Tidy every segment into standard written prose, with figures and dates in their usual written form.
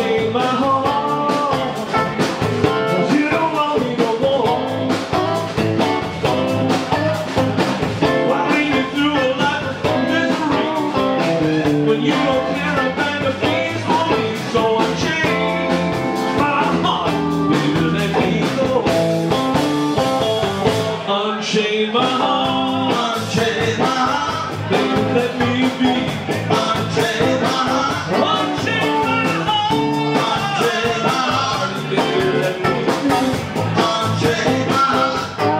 unchain my heart, 'cause you don't want me no more. Why lead me through a life of misery when you don't care a bag of beans for me? So unchain my heart, baby, let me go. Unchain my heart, Unchain my heart, baby, let me be. unchain my heart, Unchain my heart, unchain my heart, baby, let me be. unchain my heart.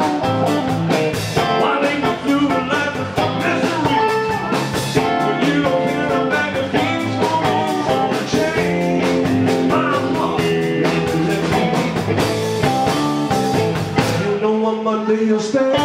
Why lead me through a life of misery when you don't care a bag of beans for me? So unchain my heart, baby, let me be. You know I'm under your spell.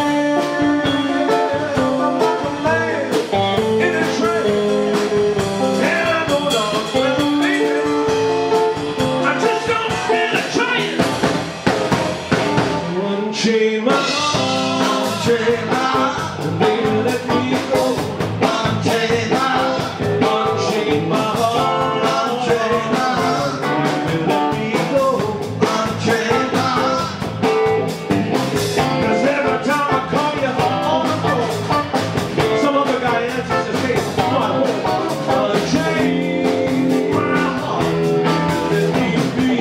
Unchain my heart, Unchain my heart, baby, let me go. unchain my heart, Unchain my heart, unchain my heart, baby, let me go. unchain my heart. 'Cause every time I call you on the phone, some other guy answers and says, "Come on home." Unchain my heart, baby, let me be.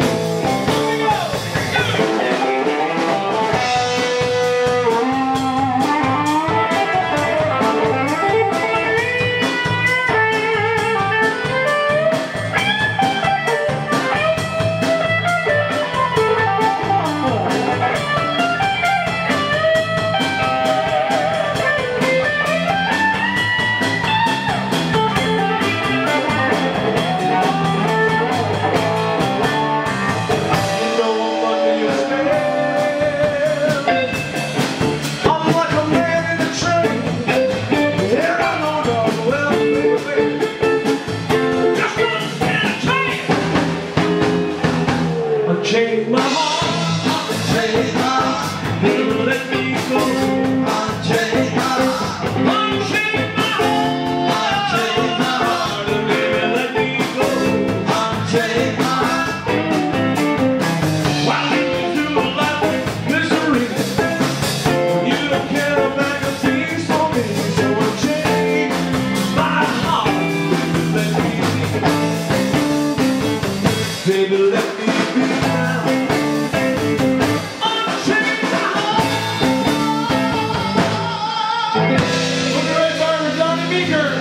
Unchain my heart, Unchain my heart, baby, let me go. unchain my heart, Unchain my heart, unchain my heart, baby, let me go. unchain my heart. Why lead me through a life of misery when you don't care a bag of beans for me? So unchain my heart, baby, let me be. Baby, let me be now. Unchain my heart. Great Barber Johnny Meeker.